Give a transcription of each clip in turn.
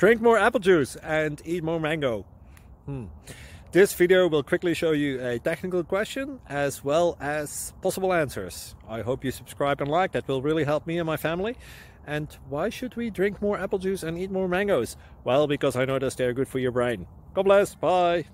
drink more apple juice and eat more mango. This video will quickly show you a technical question as well as possible answers. I hope you subscribe and like, that will really help me and my family. And why should we drink more apple juice and eat more mangoes? Well, because I noticed they're good for your brain. God bless, bye!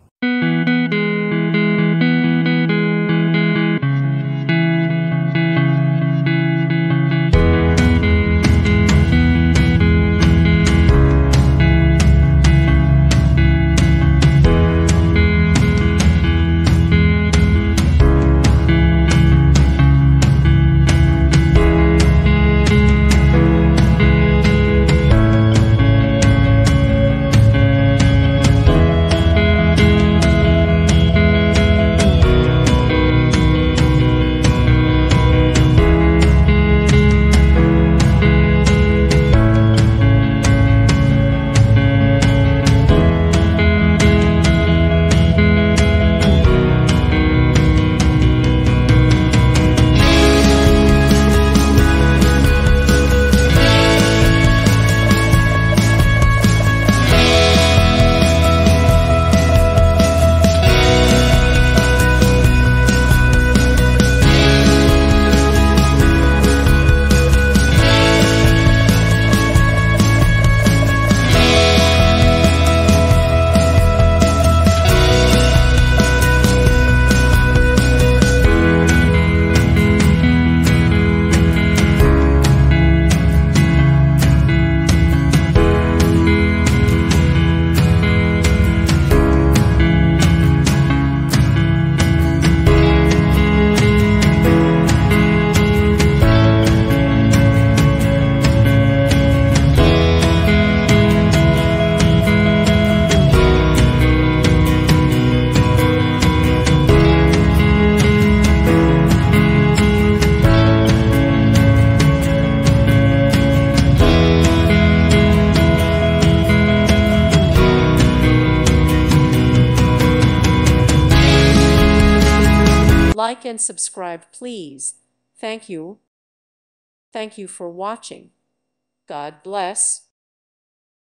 Like and subscribe, please. Thank you. Thank you for watching. God bless.